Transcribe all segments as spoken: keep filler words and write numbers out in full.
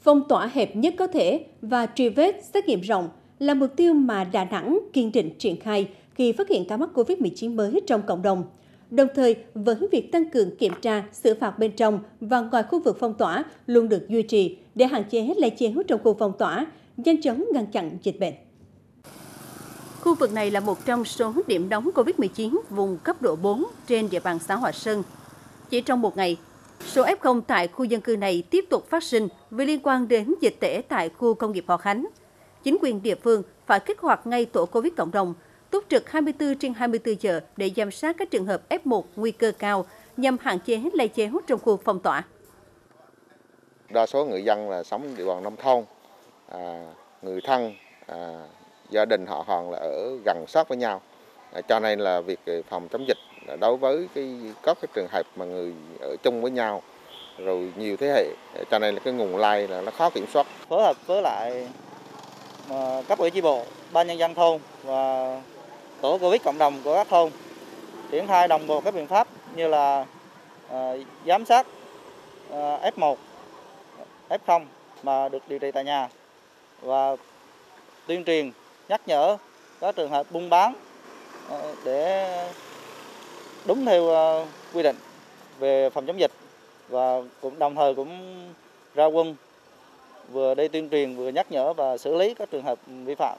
phong tỏa hẹp nhất có thể và truy vết xét nghiệm rộng là mục tiêu mà Đà Nẵng kiên định triển khai khi phát hiện ca mắc Covid mười chín mới trong cộng đồng. Đồng thời, với việc tăng cường kiểm tra, xử phạt bên trong và ngoài khu vực phong tỏa luôn được duy trì để hạn chế lây chéo trong khu phong tỏa, nhanh chóng ngăn chặn dịch bệnh. Khu vực này là một trong số điểm nóng Covid mười chín vùng cấp độ bốn trên địa bàn xã Hòa Sơn. Chỉ trong một ngày, số ép không tại khu dân cư này tiếp tục phát sinh vì liên quan đến dịch tễ tại khu công nghiệp Hòa Khánh. Chính quyền địa phương phải kích hoạt ngay tổ Covid cộng đồng, túc trực hai mươi tư trên hai mươi tư giờ để giám sát các trường hợp ép một nguy cơ cao nhằm hạn chế lây chéo trong khu phong tỏa. Đa số người dân là sống địa bàn nông thôn, à, người thân, à, gia đình họ hàng là ở gần sát với nhau, à, cho nên là việc phòng chống dịch đối với cái các cái trường hợp mà người ở chung với nhau rồi nhiều thế hệ, cho nên là cái nguồn lây là nó khó kiểm soát. Phối hợp với lại cấp ủy chi bộ, ban nhân dân thôn và tổ Covid cộng đồng của các thôn triển khai đồng bộ các biện pháp như là uh, giám sát uh, ép một, ép không mà được điều trị tại nhà và tuyên truyền nhắc nhở các trường hợp buôn bán uh, để đúng theo uh, quy định về phòng chống dịch, và cũng đồng thời cũng ra quân vừa đi tuyên truyền vừa nhắc nhở và xử lý các trường hợp vi phạm.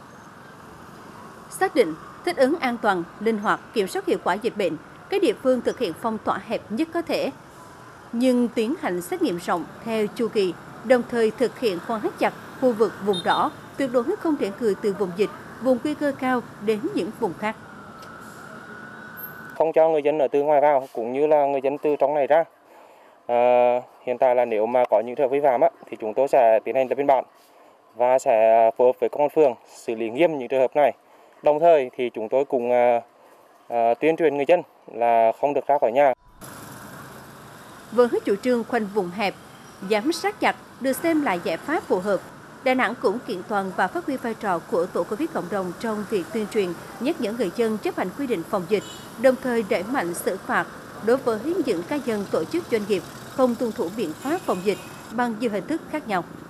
Xác định thích ứng an toàn, linh hoạt, kiểm soát hiệu quả dịch bệnh, các địa phương thực hiện phong tỏa hẹp nhất có thể, nhưng tiến hành xét nghiệm rộng theo chu kỳ, đồng thời thực hiện khóa chặt khu vực vùng đỏ, tuyệt đối không để người từ vùng dịch, vùng nguy cơ cao đến những vùng khác. Không cho người dân ở từ ngoài vào cũng như là người dân từ trong này ra. À, hiện tại là nếu mà có những trường hợp vi phạm á, thì chúng tôi sẽ tiến hành lập biên bản và sẽ phối hợp với công an phường xử lý nghiêm những trường hợp này. Đồng thời thì chúng tôi cũng à, à, tuyên truyền người dân là không được ra khỏi nhà. Với chủ trương khoanh vùng hẹp, giám sát chặt được xem là giải pháp phù hợp. Đà Nẵng cũng kiện toàn và phát huy vai trò của tổ Covid cộng đồng trong việc tuyên truyền, nhắc nhở người dân chấp hành quy định phòng dịch, đồng thời đẩy mạnh xử phạt đối với những cá nhân, tổ chức, doanh nghiệp không tuân thủ biện pháp phòng dịch bằng nhiều hình thức khác nhau.